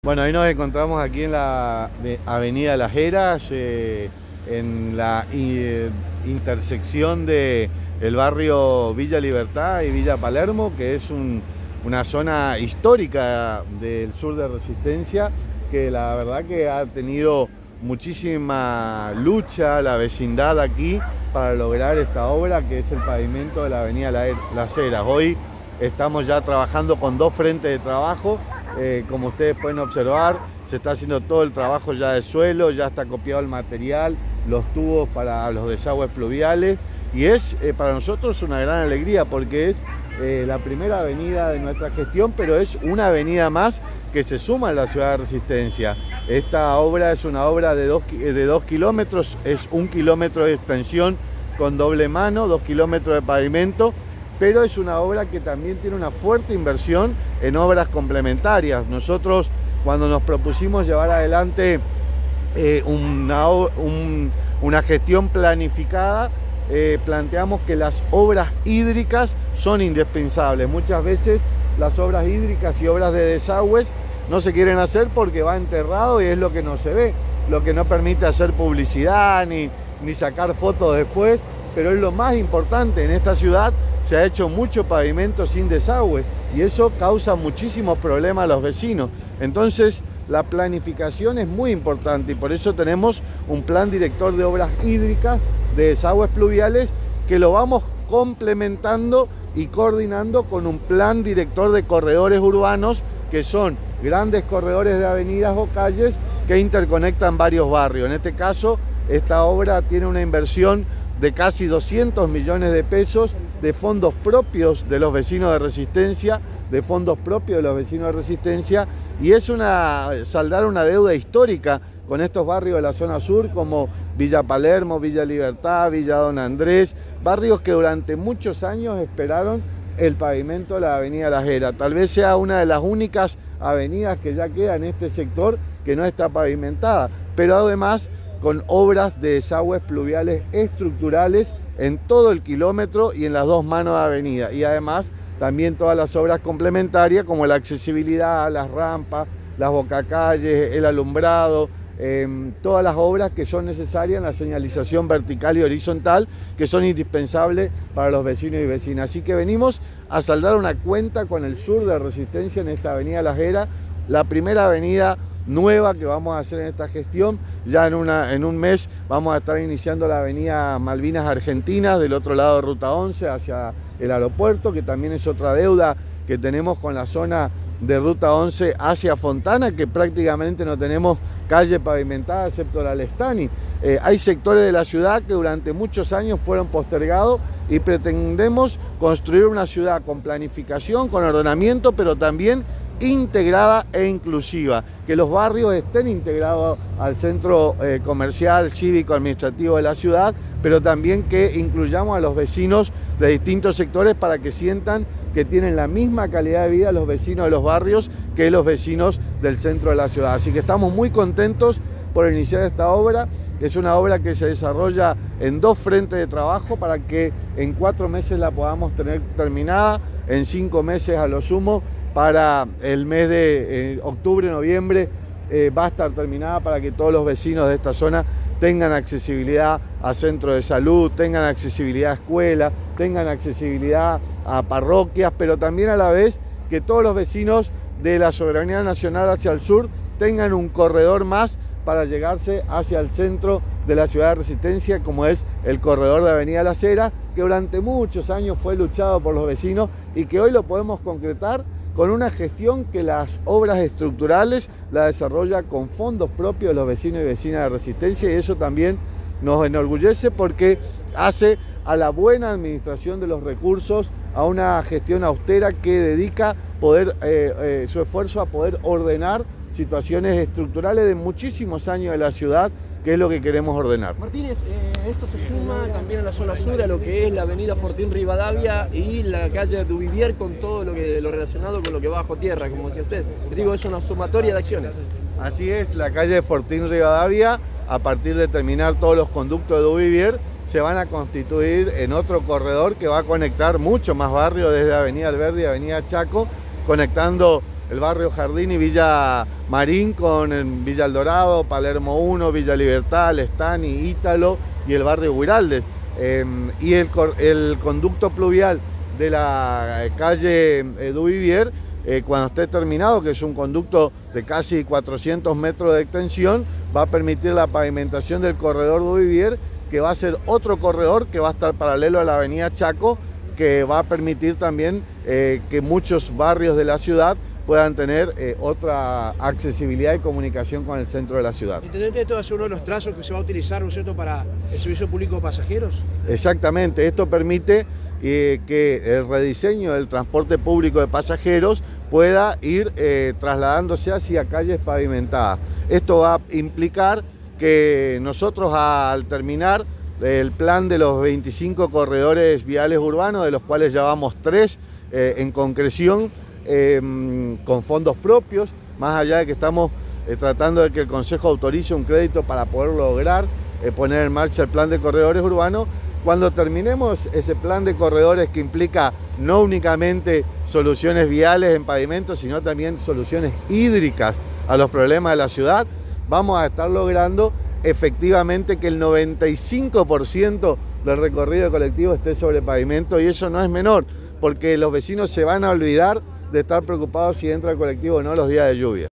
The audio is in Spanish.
Bueno, hoy nos encontramos aquí en la Avenida Las Heras, en la intersección de el barrio Villa Libertad y Villa Palermo, que es una zona histórica del sur de Resistencia, que la verdad que ha tenido muchísima lucha la vecindad aquí para lograr esta obra, que es el pavimento de la Avenida Las Heras. Hoy estamos ya trabajando con dos frentes de trabajo. Como ustedes pueden observar, se está haciendo todo el trabajo ya de suelo, ya está copiado el material, los tubos para los desagües pluviales, y es para nosotros una gran alegría porque es la primera avenida de nuestra gestión, pero es una avenida más que se suma a la ciudad de Resistencia. Esta obra es una obra de 2 kilómetros, es 1 kilómetro de extensión con doble mano, 2 kilómetros de pavimento, pero es una obra que también tiene una fuerte inversión en obras complementarias. Nosotros, cuando nos propusimos llevar adelante una gestión planificada, planteamos que las obras hídricas son indispensables. Muchas veces las obras hídricas y obras de desagües no se quieren hacer porque va enterrado y es lo que no se ve, lo que no permite hacer publicidad ni sacar fotos después, pero es lo más importante. En esta ciudad se ha hecho mucho pavimento sin desagüe y eso causa muchísimos problemas a los vecinos. Entonces la planificación es muy importante y por eso tenemos un plan director de obras hídricas, de desagües pluviales, que lo vamos complementando y coordinando con un plan director de corredores urbanos, que son grandes corredores de avenidas o calles que interconectan varios barrios. En este caso, esta obra tiene una inversión de casi 200 millones de pesos de fondos propios de los vecinos de Resistencia, y es saldar una deuda histórica con estos barrios de la zona sur como Villa Palermo, Villa Libertad, Villa Don Andrés, barrios que durante muchos años esperaron el pavimento de la Avenida Las Heras. Tal vez sea una de las únicas avenidas que ya queda en este sector que no está pavimentada, pero además con obras de desagües pluviales estructurales en todo el kilómetro y en las dos manos de avenida. Y además también todas las obras complementarias como la accesibilidad, las rampas, las bocacalles, el alumbrado, todas las obras que son necesarias en la señalización vertical y horizontal, que son indispensables para los vecinos y vecinas. Así que venimos a saldar una cuenta con el sur de Resistencia en esta Avenida Las Heras, la primera avenida nueva que vamos a hacer en esta gestión. Ya en un mes vamos a estar iniciando la avenida Malvinas Argentinas del otro lado de Ruta 11 hacia el aeropuerto, que también es otra deuda que tenemos con la zona de Ruta 11 hacia Fontana, que prácticamente no tenemos calle pavimentada excepto la Lestani. Hay sectores de la ciudad que durante muchos años fueron postergados y pretendemos construir una ciudad con planificación, con ordenamiento, pero también integrada e inclusiva, que los barrios estén integrados al centro comercial, cívico, administrativo de la ciudad, pero también que incluyamos a los vecinos de distintos sectores para que sientan que tienen la misma calidad de vida los vecinos de los barrios que los vecinos del centro de la ciudad. Así que estamos muy contentos por iniciar esta obra. Es una obra que se desarrolla en dos frentes de trabajo para que en 4 meses la podamos tener terminada, en 5 meses a lo sumo. Para el mes de octubre, noviembre va a estar terminada para que todos los vecinos de esta zona tengan accesibilidad a centros de salud, tengan accesibilidad a escuelas, tengan accesibilidad a parroquias, pero también a la vez que todos los vecinos de la soberanía nacional hacia el sur tengan un corredor más para llegarse hacia el centro de la ciudad de Resistencia, como es el corredor de Avenida Las Heras, que durante muchos años fue luchado por los vecinos y que hoy lo podemos concretar con una gestión que las obras estructurales la desarrolla con fondos propios de los vecinos y vecinas de Resistencia, y eso también nos enorgullece porque hace a la buena administración de los recursos, a una gestión austera que dedica su esfuerzo a poder ordenar situaciones estructurales de muchísimos años de la ciudad, que es lo que queremos ordenar. Martínez, esto se suma también a la zona sur, a lo que es la avenida Fortín Rivadavia y la calle Duvivier, con todo lo relacionado con lo que va bajo tierra, como decía usted. Digo, es una sumatoria de acciones. Así es, la calle Fortín Rivadavia, a partir de terminar todos los conductos de Duvivier, se van a constituir en otro corredor que va a conectar mucho más barrios desde Avenida Alberdi y Avenida Chaco, conectando el barrio Jardín y Villa Marín con Villa El Dorado, Palermo 1, Villa Libertad, Lestani, Ítalo y el barrio Huiraldes. Y el conducto pluvial de la calle Duvivier, cuando esté terminado, que es un conducto de casi 400 metros de extensión, va a permitir la pavimentación del corredor Duvivier, que va a ser otro corredor que va a estar paralelo a la avenida Chaco, que va a permitir también que muchos barrios de la ciudad puedan tener otra accesibilidad y comunicación con el centro de la ciudad. Intendente, ¿esto va a ser uno de los trazos que se va a utilizar, ¿no es cierto?, para el servicio público de pasajeros? Exactamente, esto permite que el rediseño del transporte público de pasajeros pueda ir trasladándose hacia calles pavimentadas. Esto va a implicar que nosotros, al terminar el plan de los 25 corredores viales urbanos, de los cuales ya vamos 3 en concreción, con fondos propios, más allá de que estamos tratando de que el Consejo autorice un crédito para poder lograr poner en marcha el plan de corredores urbanos. Cuando terminemos ese plan de corredores, que implica no únicamente soluciones viales en pavimento, sino también soluciones hídricas a los problemas de la ciudad, vamos a estar logrando efectivamente que el 95% del recorrido colectivo esté sobre pavimento, y eso no es menor, porque los vecinos se van a olvidar de estar preocupados si entra el colectivo o no los días de lluvia.